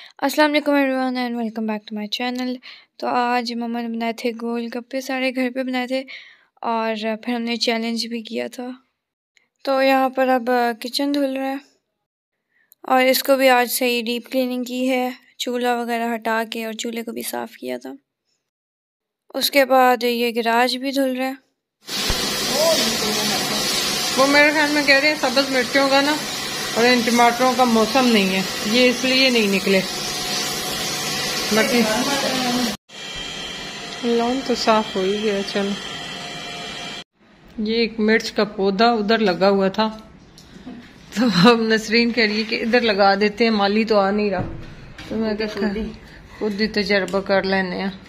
अस्सलाम वालेकुम everyone and welcome back to my channel. तो आज मम्मा ने बनाए थे गोलगप्पे, सारे घर पे बनाए थे और फिर हमने चैलेंज भी किया था। तो यहाँ पर अब किचन धुल रहा है और इसको भी आज से ही डीप क्लीनिंग की है, चूल्हा वगैरह हटा के और चूल्हे को भी साफ़ किया था। उसके बाद ये गिराज भी धुल रहा है। वो मेरे ख्याल में कह रहे हैं सब्ज़ मिर्चों का ना और इन टमाटरों का मौसम नहीं है, ये इसलिए नहीं निकले। बाकी लॉन तो साफ हो ही गया। चलो, ये एक मिर्च का पौधा उधर लगा हुआ था, तो अब नसरीन कह रही है कि इधर लगा देते हैं, माली तो आ नहीं रहा, तो मैं खुद ही तजर्बा कर लेने हैं।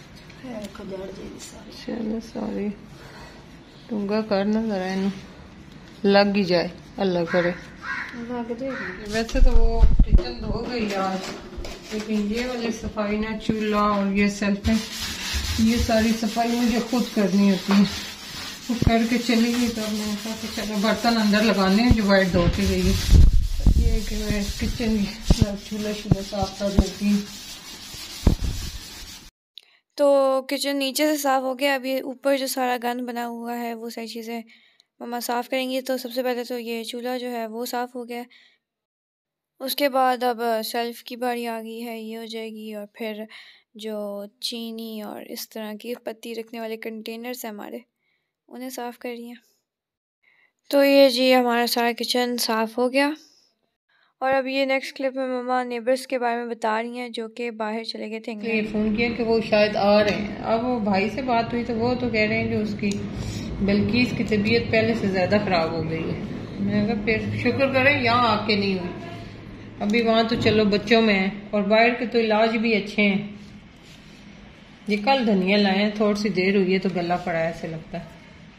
चलो सॉरी, टूंगा करना जरा, इन लग ही जाए, अल्लाह करे। वैसे तो वो किचन धो गई आज, लेकिन ये वाली सफाई ना, चूल्हा और ये सेल्फें, ये सारी सफाई मुझे खुद करनी होती है। वो करके चली गई तो मैंने कहा कि चलो बर्तन अंदर लगाने हैं जो वाइट धो के गई है। ये कि मैं किचन चूल्हा साफ कर लेती हूँ। तो किचन नीचे से साफ़ हो गया। अभी ऊपर जो सारा गंद बना हुआ है वो सारी चीज़ें मम्मा साफ़ करेंगी। तो सबसे पहले तो ये चूल्हा जो है वो साफ़ हो गया। उसके बाद अब शेल्फ़ की बारी आ गई है, ये हो जाएगी। और फिर जो चीनी और इस तरह की पत्ती रखने वाले कंटेनर्स हैं हमारे, उन्हें साफ़ कर रही हैं। तो ये जी हमारा सारा किचन साफ़ हो गया। और अब ये नेक्स्ट क्लिप में मम्मा नेबर्स के बारे में बता रही हैं जो कि बाहर चले गए थे। ये फ़ोन किया कि वो शायद आ रहे हैं। अब वो भाई से बात हुई तो वो तो कह रहे हैं कि उसकी बिल्किस की तबीयत पहले से ज़्यादा ख़राब हो गई है। मैंने कहा फिर शुक्र करें यहाँ आके नहीं हुई, अभी वहाँ तो चलो बच्चों में है और बाहर के तो इलाज भी अच्छे हैं। ये कल धनिया लाए हैं, थोड़ी सी देर हुई है तो गला पड़ा है ऐसे लगता है।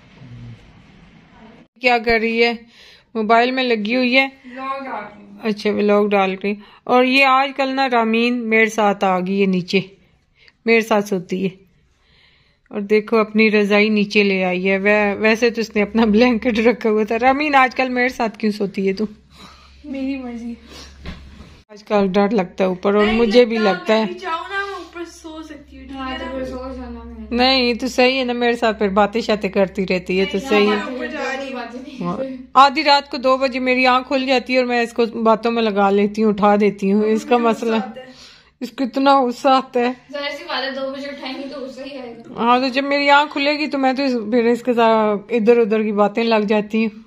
क्या कर रही है? मोबाइल में लगी हुई है, अच्छा व्लॉग डाल रही। और ये आजकल ना रामीन मेरे साथ आ गई है, नीचे मेरे साथ सोती है। और देखो अपनी रजाई नीचे ले आई है। वैसे तो उसने अपना ब्लैंकेट रखा हुआ था। रामीन आजकल मेरे साथ क्यों सोती है तू? मेरी मर्जी। आजकल डर लगता है ऊपर, और मुझे भी लगता है। ऊपर सो सकती हूँ। नहीं तो सही है ना, मेरे साथ फिर बातें शातें करती रहती है तो सही है। आधी रात को 2 बजे मेरी आंख खुल जाती है और मैं इसको बातों में लगा लेती हूँ, उठा देती हूँ। इसका मसला, इसको इतना गुस्सा आता है। 2 बजे उठाएंगी तो गुस्सा ही आएगा। हाँ, तो जब मेरी आंख खुलेगी तो मैं तो फिर इसके साथ इधर उधर की बातें लग जाती हूँ।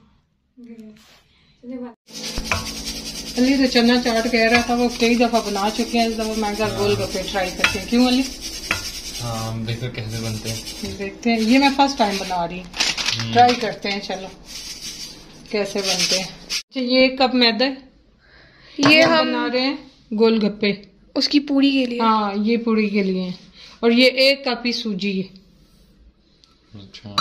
अली तो चना चाट कह रहा था, वो कई दफा बना चुके हैं, इस दफा मैं गोलगप्पे ट्राई करते हैं। क्यों अली? हाँ, देखो कैसे बनते हैं। देखते हैं, ये मैं फर्स्ट टाइम बना रही हूँ, ट्राई करते हैं चलो कैसे बनते हैं। अच्छा, ये 1 कप मैदा, ये हम बना रहे हैं गोलगप्पे, उसकी पूरी के लिए। हाँ, ये पूरी के लिए है। और ये 1 कप ही सूजी है। अच्छा।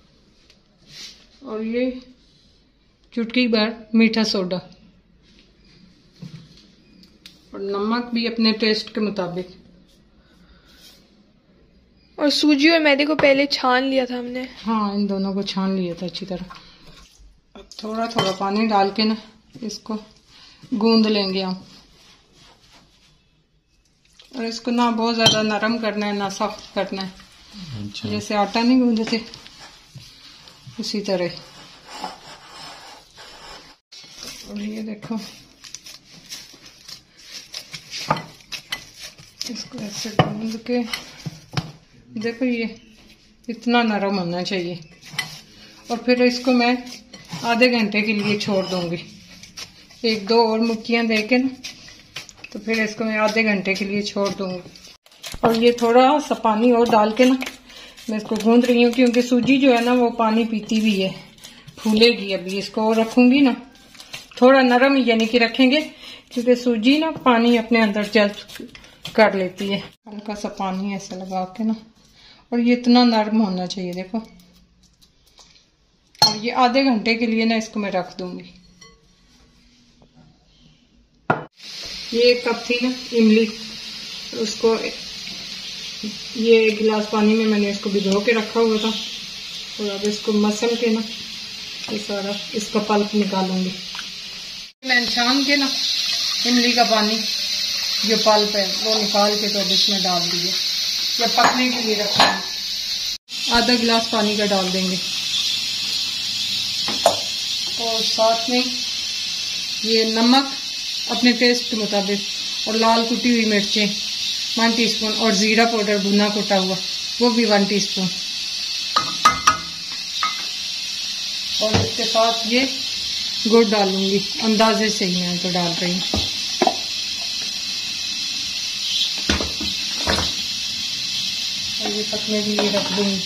और ये चुटकी भर मीठा सोडा, और नमक भी अपने टेस्ट के मुताबिक। और सूजी और मैदे को पहले छान लिया था हमने। हाँ, इन दोनों को छान लिया था अच्छी तरह। अब थोड़ा थोड़ा पानी डाल के ना इसको गूंद लेंगे हम। और इसको ना बहुत ज्यादा नरम करना है ना सख्त करना है। अच्छा। जैसे आटा नहीं गूंदते उसी तरह। और ये देखो, इसको ऐसे गूंद के देखो, ये इतना नरम होना चाहिए। और फिर इसको मैं आधे घंटे के लिए छोड़ दूंगी। 1-2 और मुक्कियां देके ना, तो फिर इसको मैं आधे घंटे के लिए छोड़ दूंगी। और ये थोड़ा सा पानी और डाल के ना मैं इसको गूंद रही हूँ, क्योंकि सूजी जो है ना वो पानी पीती भी है, फूलेगी। अभी इसको और रखूंगी ना, थोड़ा नरम यानी कि रखेंगे, क्योंकि सूजी ना पानी अपने अंदर जल्द कर लेती है। हल्का सा पानी ऐसे लगा के ना, और ये इतना नरम होना चाहिए देखो। और ये आधे घंटे के लिए ना इसको मैं रख दूंगी। ये 1 कप थी ना इमली, उसको ये 1 गिलास पानी में मैंने इसको भिगो के रखा हुआ था। और अब इसको मसल के ना ये सारा इसका पल्प निकालूंगी। मैं छान के ना इमली का पानी जो पल्प है वो निकाल के तो अब इसमें डाल दिए, या पकने के लिए रखा है। आधा गिलास पानी का डाल देंगे और साथ में ये नमक अपने टेस्ट के मुताबिक और लाल कुटी हुई मिर्चें 1 टीस्पून और ज़ीरा पाउडर भुना कुटा हुआ वो भी 1 टीस्पून। और इसके साथ ये गुड़ डालूंगी, अंदाजे से ही मैं तो डाल रही हूँ। और ये पकने के लिए रख दूंगी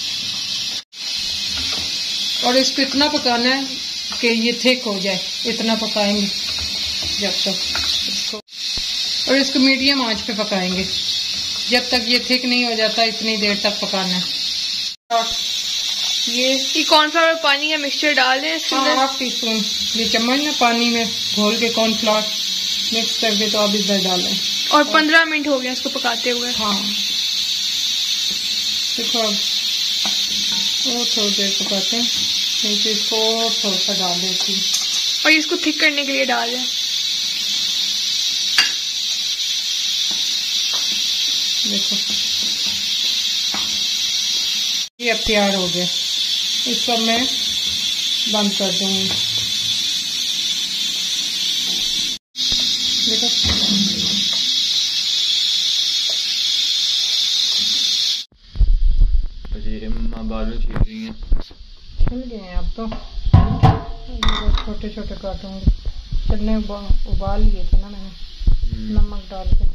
और इसको इतना पकाना है कि ये थिक हो जाए, इतना पकाएंगे जब तक इसको, और इसको मीडियम आंच पे पकाएंगे जब तक ये थिक नहीं हो जाता, इतनी देर तक पकाना है। ये कॉर्नफ्लावर पानी का मिक्सचर डाल दें इसके अंदर। 1/2 टीस्पून ये चम्मच ना पानी में घोल के कॉर्नफ्लावर मिक्स करके तो आप इधर डालें। और 15 मिनट हो गया इसको पकाते हुए। हाँ देखो अब और थोड़ी देर पकाते हैं, तो इसको और थोड़ा सा डाल देती हूँ और इसको थिक करने के लिए डाल दें। देखो ये अब तैयार हो गया, इसको मैं बंद कर दूंगी। देखो जी मम्मा बालू छील रही हैं। छिल गए हैं अब तो, छोटे छोटे काटूंगी। चने उबाल लिए थे ना मैंने नमक डाल के।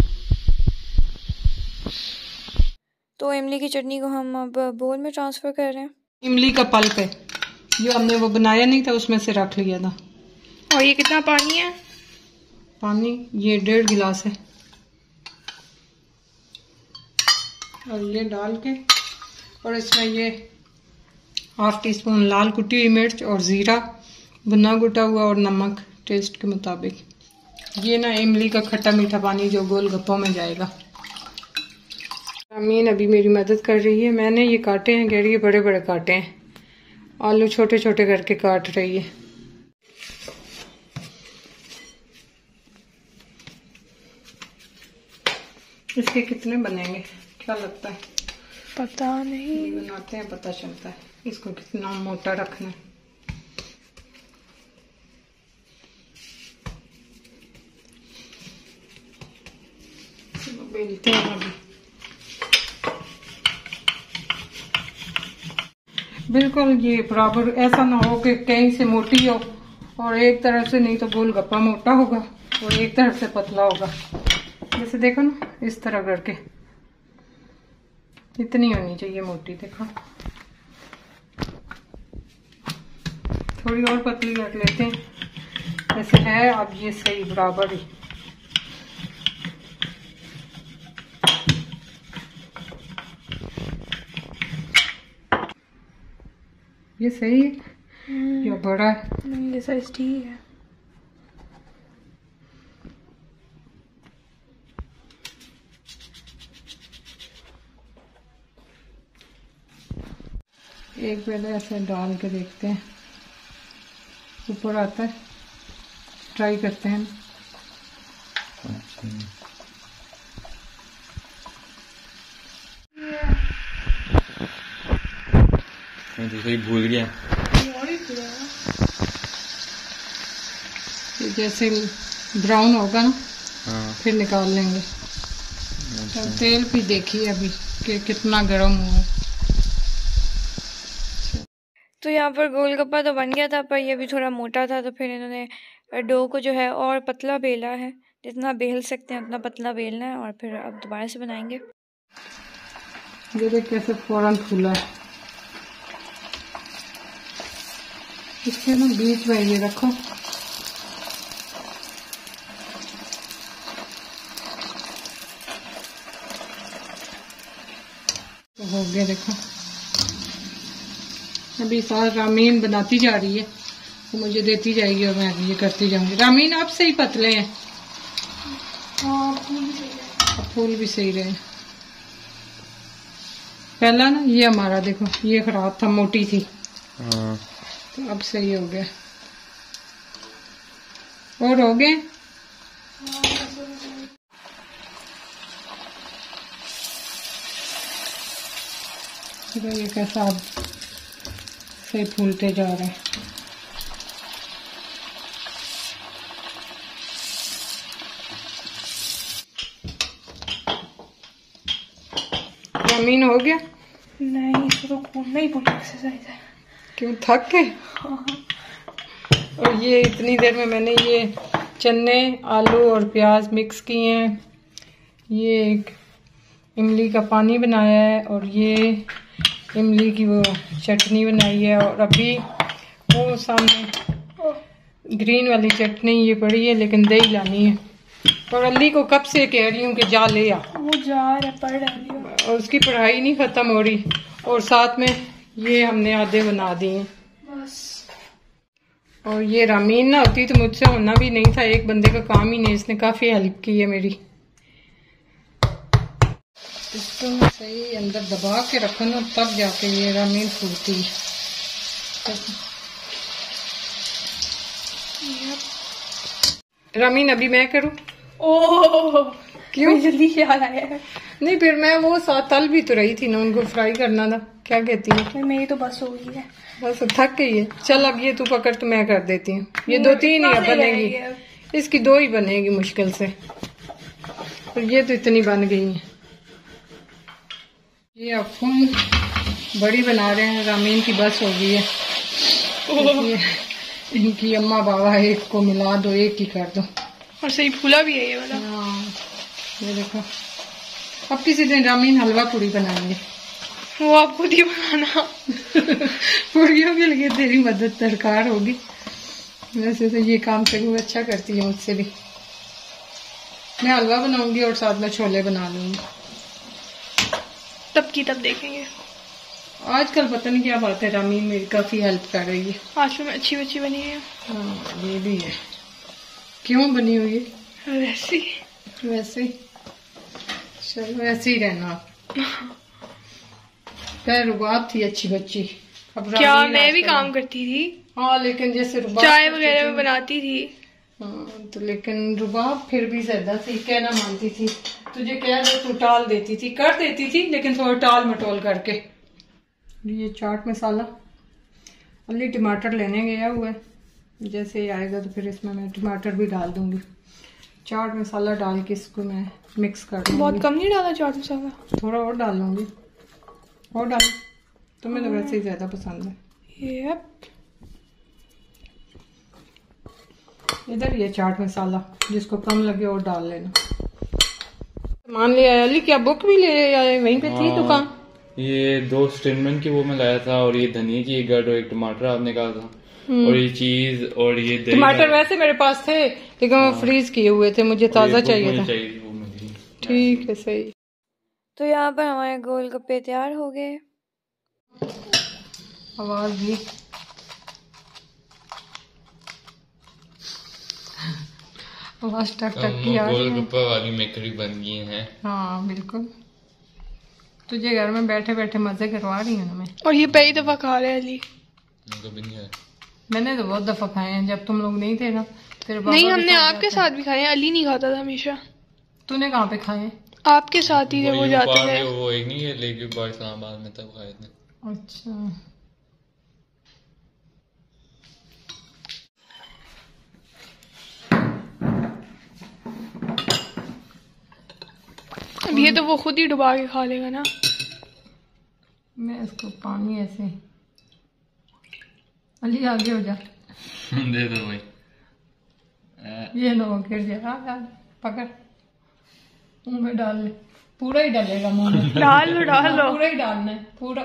तो इमली की चटनी को हम अब बोल में ट्रांसफ़र कर रहे हैं। इमली का पल्प है जो हमने वो बनाया नहीं था, उसमें से रख लिया था। और ये कितना पानी है? पानी ये 1.5 गिलास है। और ये डाल के और इसमें ये 1/2 टीस्पून लाल कुटी हुई मिर्च और ज़ीरा भुना कुटा हुआ और नमक टेस्ट के मुताबिक। ये ना इमली का खट्टा मीठा पानी जो गोलगप्पों में जाएगा। अमीन अभी मेरी मदद कर रही है। मैंने ये काटे हैं, कह रही है बड़े बड़े काटे हैं। आलू छोटे छोटे करके काट रही है। इसके कितने बनेंगे क्या लगता है? पता नहीं, बनाते हैं पता चलता है इसको कितना मोटा रखना है। बेलते हैं अभी। बिल्कुल ये बराबर, ऐसा ना हो कि कहीं से मोटी हो और एक तरफ से, नहीं तो गोलगप्पा मोटा होगा और एक तरफ से पतला होगा। जैसे देखो ना इस तरह करके इतनी होनी चाहिए मोटी। देखो थोड़ी और पतली कर लेते हैं, जैसे है अब ये सही बराबर ही। ये सही है या बड़ा है? ये साइज ठीक है। एक पहले ऐसे डाल के देखते हैं, ऊपर आता है, ट्राई करते हैं। मैं तो सही भूल गया। जैसे ब्राउन होगा ना, हाँ। फिर निकाल लेंगे। अच्छा। तो तेल भी देखिए अभी कि कितना गर्म हुआ है। तो यहाँ पर गोलगप्पा तो बन गया था, पर ये भी थोड़ा मोटा था, तो फिर इन्होंने डो को जो है और पतला बेला है। जितना बेल सकते हैं उतना पतला बेलना है और फिर अब दोबारा से बनाएंगे। ये देख कैसे फौरन फूला है। इसके ना बीच में ये रखो, तो हो गया। देखो अभी साथ रामीन बनाती जा रही है, तो मुझे देती जाएगी और मैं ये करती जाऊंगी। रामीन आप सही पतले हैं। फूल भी सही रहे। पहला ना ये हमारा देखो ये खराब था, मोटी थी, हाँ। तो अब सही हो गया। और हो गए। ये कैसा अब से फूलते जा रहे हैं। जमीन हो गया? नहीं, इसको तो कूदना ही पूरी एक्सरसाइज है। क्यों, थक के? और ये इतनी देर में मैंने ये चने, आलू और प्याज मिक्स किए हैं। ये एक इमली का पानी बनाया है और ये इमली की वो चटनी बनाई है। और अभी वो सामने ग्रीन वाली चटनी ये पड़ी है, लेकिन दही लानी है। और अली को कब से कह रही हूँ कि जा ले आ, वो जा रहा है, पढ़ रही है और उसकी पढ़ाई नहीं खत्म हो रही। और साथ में ये हमने आधे बना दिए बस। और ये रामीन ना होती तो मुझसे होना भी नहीं था, एक बंदे का काम ही नहीं। इसने काफी हेल्प की है मेरी। इसको सही अंदर दबा के रखो ना, तब जाके ये रामीन फूलती है। रामीन अभी मैं करूँ? ओह क्यों? जल्दी ख्याल आया है। नहीं, फिर मैं वो साथ तल भी तो रही थी ना, उनको फ्राई करना था। क्या कहती है? मेरी तो बस हो गई है, बस थक गई है। चल अब ये तू पकड़ तो मैं कर देती हूँ। ये 2-3 ही बनेगी, इसकी 2 ही बनेगी मुश्किल से। और ये तो इतनी बन गई है। ये अब फुल बड़ी बना रहे हैं। रामीन की बस हो गई है। इनकी अम्मा बाबा एक को मिला दो, एक ही कर दो। और सही फूला भी है ये वाला। हाँ, ये देखो। अब किसी दिन रामीन हलवा पूरी बनाएंगे। वो आप खुद ही बनाना। पूरियों के लिए तेरी मदद दरकार होगी। वैसे तो ये काम से वो अच्छा करती है मुझसे भी। मैं हलवा बनाऊंगी और साथ में छोले बना लूंगी। तब की तब देखेंगे। आजकल पता नहीं क्या बात है, रामीन मेरी काफी हेल्प कर रही है। आज में अच्छी बच्ची बनी है। हाँ, ये भी है। क्यों बनी हुई है? वैसे वैसे चलो ऐसे ही रहना। क्या रुबाब थी अच्छी बच्ची। अब क्या मैं भी काम करती थी। हाँ, लेकिन जैसे रुबाब चाय वगैरह में बनाती थी। हाँ, तो लेकिन रुबाब फिर भी ज्यादा थी, कहना मानती थी। तुझे कह दे तो टाल देती थी, कर देती थी, लेकिन थोड़ा टाल मटोल करके। ये चाट मसाला अली टमाटर लेने गया हुआ है। जैसे ही आएगा तो फिर इसमें मैं टमाटर भी डाल दूंगी। चाट मसाला डाल के इसको मैं मिक्स कर दूंगी। बहुत कम नहीं डाला चाट मसाला? थोड़ा और डाल लूंगी। और डाल, तुम्हें तो वैसे ही ज्यादा पसंद है। यप। इधर ये चाट मसाला, जिसको कम लगे और डाल लेना। सामान ले आया अली? क्या बुक भी ले आए? वहीं पे थी दुकान? ये 2 स्टिनमैन की वो मैं लाया था, और ये धनिया की एक गड्ढ और एक टमाटर आपने कहा था, और ये चीज और ये दही। टमाटर वैसे मेरे पास थे, लेकिन वो फ्रीज किए हुए थे, मुझे ताजा चाहिए था। ठीक है, सही। तो यहाँ पर हमारे गोलगप्पे तैयार हो गए। आवाज भी आवाज टक टक की आ रही है। गोलगप्पा वाली मेकरी बन गई है। हाँ बिल्कुल, तुझे घर में बैठे बैठे मजे करवा रही हूँ मैं। और ये पहली दफा खा रहे हैं अली। कभी नहीं है। मैंने तो बहुत दफा खाए हैं, जब तुम लोग नहीं थे ना। तेरे बाबा नहीं, हमने आपके साथ भी खाए हैं। अली नहीं खाता था हमेशा। तूने कहाँ पे खाए हैं? आपके साथ ही थे, वो जाते थे। वो एक नहीं है लेके इस्लामाबाद में, तब खाए थे। अच्छा, अब ये तो वो खुद ही डुबा के खा लेगा ना। मैं इसको पानी ऐसे। अली आगे हो जा। दे दो भाई। ये लो, गिर जा। पकड़, मुंह में डाल ले। पूरा ही डालेगा मुंह में। डाल लो। पूरा ही डालना है, पूरा।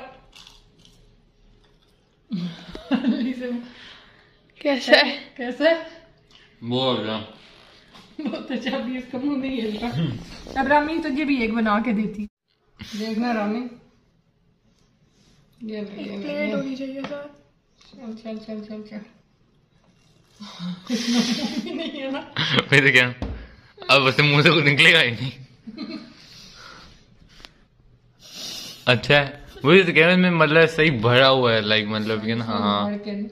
कैसा है? कैसे? बोल रहा बहुत अच्छा। अभी इसका मुंह नहीं हिलता। अब रामी तुझे भी एक बना के देती। देखना रामी, ये प्लेट होनी चाहिए सर। चल। इसमें मुंह भी नहीं है ना। फिर क्या, अब वैसे मुंह से कुछ निकलेगा ही नहीं। अच्छा है, मुझे तो कहने में मतलब सही भरा हुआ है, लाइक मतलब कि ना। हाँ,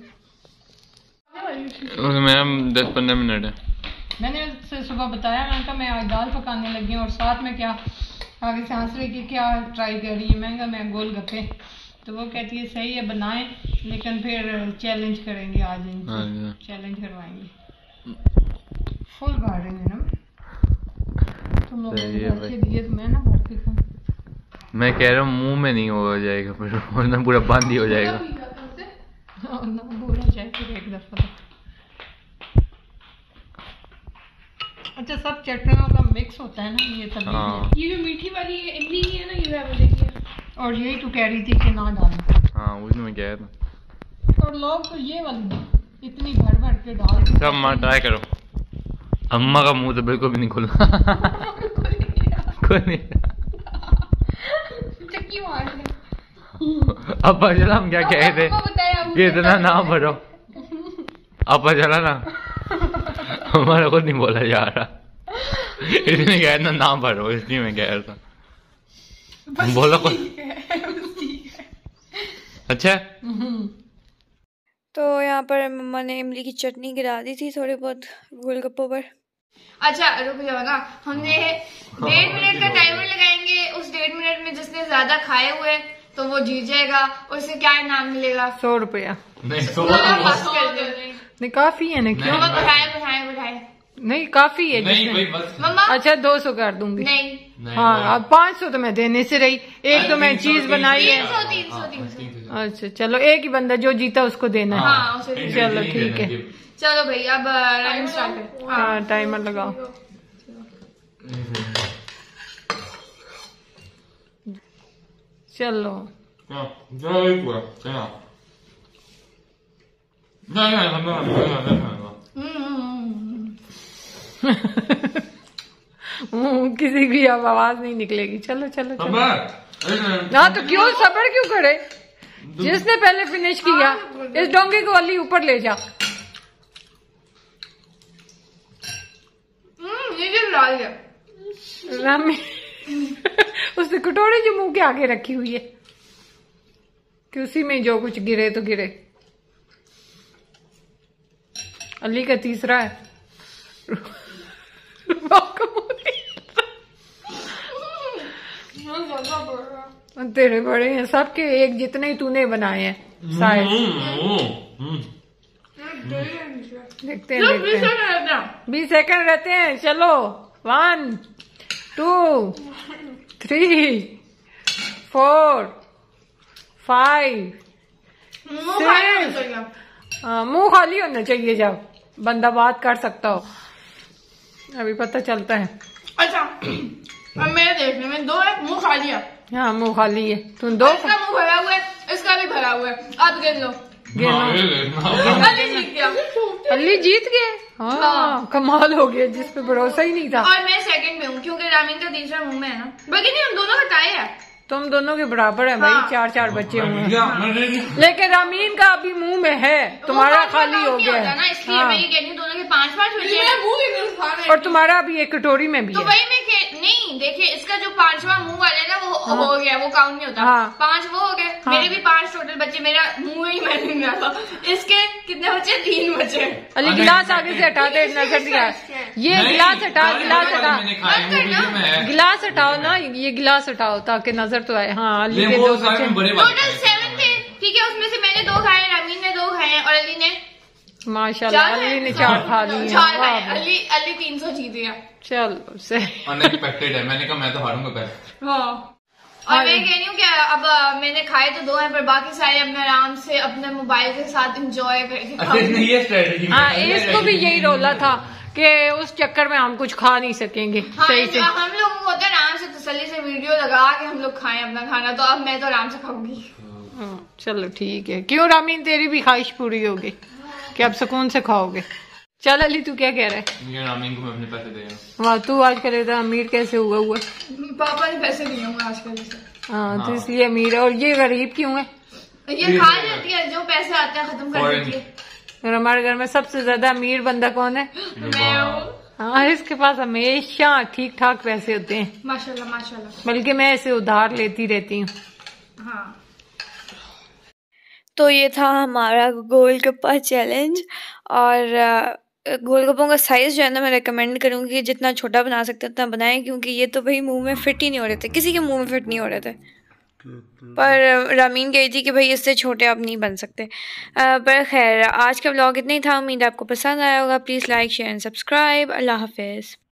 मेरा 10-15 मिनट है। मैंने उससे सुबह बताया, मैंने कहा मैं आज दाल पकाने लगी हूँ और साथ में क्या आगे से हंस रही कि क्या ट्राई कर रही है। मैं गोलगप्पे। तो वो कहती है सही है बनाएं, लेकिन फिर चैलेंज करेंगे आज इनसे, चैलेंज करवाएंगे। फुल गार्डन है ना, तुम लोगों ने घर के दिए तो मैं ना भर के खाऊं। मैं कह रहा हूँ मुंह में नहीं हो जाएगा फिर, वरना पूरा बंद ही हो जाएगा। ना बोला जाए फिर एक दफा। अच्छा, सब चटनियों का मिक्स होता है ना ये सब। हाँ। ये जो मीठी वाली इमली की है ना, ये वाली है। और यही तो कह रही थी कि ना डालना। हाँ उसमें मैं कह रहा था। और लोग तो ये वाली इतनी भर भर के डाल के। सब माँ ट्राई करो। अम्मा का मुंह तो बिल्कुल भी नहीं खुला। कोई नहीं। चक्की मार ले। अब चला हम क्या कह रहे थे कि इतना ना भरो। अब चला ना, हमारा कुछ नहीं बोला जा रहा, इसलिए कह रहा ना भरो, इसलिए मैं कह रहा था। बोलो कुछ। अच्छा। तो यहाँ पर मम्मा ने इमली की चटनी गिरा दी थी थोड़े बहुत गोलगप्पों पर। अच्छा रुक जाओ ना, हमने 1.5 मिनट का टाइमर लगाएंगे। उस 1.5 मिनट में जिसने ज्यादा खाए हुए तो वो जीत जाएगा। और उसे क्या इनाम मिलेगा? 100 रुपया। नहीं नहीं काफी है ना, क्यों? बढ़ाए नहीं काफी है नहीं जिसने। भाई बस। मम्मा अच्छा 200 कर दूंगी। नहीं, हाँ अब 500 तो मैं देने से रही, एक तो मैं चीज बनाई है। 300। अच्छा चलो, एक ही बंदा जो जीता उसको देना है। हाँ उसे चलो ठीक है। चलो भाई अब टाइम स्टार्ट करें। हाँ टाइमर लगाओ। चलो किसी की अब आवाज नहीं निकलेगी। चलो चलो चलो। हाँ तो क्यों सब्र क्यों करे? जिसने पहले फिनिश किया इस डोंगे को वाली ऊपर ले जा। ये डाल दिया रामी उसने कटोरी जो मुंह के आगे रखी हुई है कि उसी में जो कुछ गिरे तो गिरे। अली का तीसरा है। तेरे बड़े हैं सबके, एक जितने ही तूने बनाए हैं शायद। देखते हैं 20 सेकंड रहते हैं। चलो 1 2 3 4 5 6। मुंह खाली होना चाहिए जब बंदा बात कर सकता हो, अभी पता चलता है। अच्छा अब मेरे देखने में 2 है, मुंह खाली है। हाँ मुंह खाली है, तुम 2। इसका मुंह भरा हुआ है, इसका भी भरा हुआ है। आप गिन लो। अली जीत गया। अली जीत गए। हाँ कमाल हो गया, जिस पे भरोसा ही नहीं था। और मैं सेकंड में हूँ क्योंकि रामीन का तीसरा मुंह में है ना। बाकी नहीं, हम दोनों का टाई है। तुम दोनों के बराबर है भाई। हाँ। 4 बच्चे हुए हैं, लेकिन रामीन का अभी मुंह में है, तुम्हारा खाली हो गया है। इसलिए मैं ये कह रही हूँ दोनों के 5-5 बच्चे हैं। और तुम्हारा अभी एक कटोरी में भी तो है। वही मैं नहीं, देखिए इसका जो 5वां मुंह वाला है ना वो हो गया, वो काउंट नहीं होता। हाँ। 5 वो हो गए। हाँ। मेरे भी 5 टोटल बच्चे, मेरा मुंह ही मैंने नहीं आता। इसके कितने बच्चे? 3 बच्चे। अली गिलास आगे से हटा दे, नजर दिया। ये गिलास हटा, गिलास हटा, गिलास हटाओ ना, ये गिलास हटाओ ताकि नजर तो आए। हाँ अली के 2 बच्चे टोटल 7 थे, ठीक है। उसमें से मैंने 2 खाए, रामीन ने 2 खाए और अली ने माशाल्लाह अली ने 4 खा लिए। 4 खाए। अली 300 जीत गया। चलो सही। अनएक्सपेक्टेड है, मैंने कहा मैं तो हारूंगा पहले। हाँ और मैं कह रही हूँ कि अब मैंने खाए तो 2 हैं, पर बाकी सारे अब मैं आराम से अपने मोबाइल के साथ एंजॉय करके ये स्ट्रेटजी। हाँ इसको भी यही रोला था कि उस चक्कर में हम कुछ खा नहीं सकेंगे सही से। हम लोगों को होता है आराम से तसल्ली से वीडियो लगा के हम लोग खाएं अपना खाना। तो अब मैं तो आराम से खाऊंगी। चलो ठीक है। क्यों रामीन, तेरी भी ख्वाहिश पूरी होगी कि अब सुकून से खाओगे। चल अली तू क्या कह रहा है? रामीन को मैं अपने पैसे दे रहा हूँ। वाह तू आजकल इतना अमीर कैसे हुआ? पापा ने पैसे दिए होंगे आजकल से। हाँ तो इसलिए अमीर है। और ये गरीब क्यों है? ये खा जाती है, जो पैसे आते हैं खत्म कर देती है। और हमारे घर में सबसे ज्यादा अमीर बंदा कौन है? मैं हूँ। हाँ इसके पास हमेशा ठीक ठाक पैसे होते हैं, माशाल्लाह माशाल्लाह। बल्कि मैं ऐसे उधार लेती रहती हूँ। हाँ तो ये था हमारा गोलगप्पा चैलेंज। और गोलगप्पों का साइज़ जो है ना, मैं रेकमेंड करूँगी कि जितना छोटा बना सकते उतना बनाएं, क्योंकि ये तो भाई मुंह में फिट ही नहीं हो रहे थे, किसी के मुंह में फिट नहीं हो रहे थे। पर रामीन कही थी कि भाई इससे छोटे आप नहीं बन सकते। पर खैर आज का व्लॉग इतना ही था। उम्मीद आपको पसंद आया होगा। Please like share and subscribe. अल्लाह हाफिज़।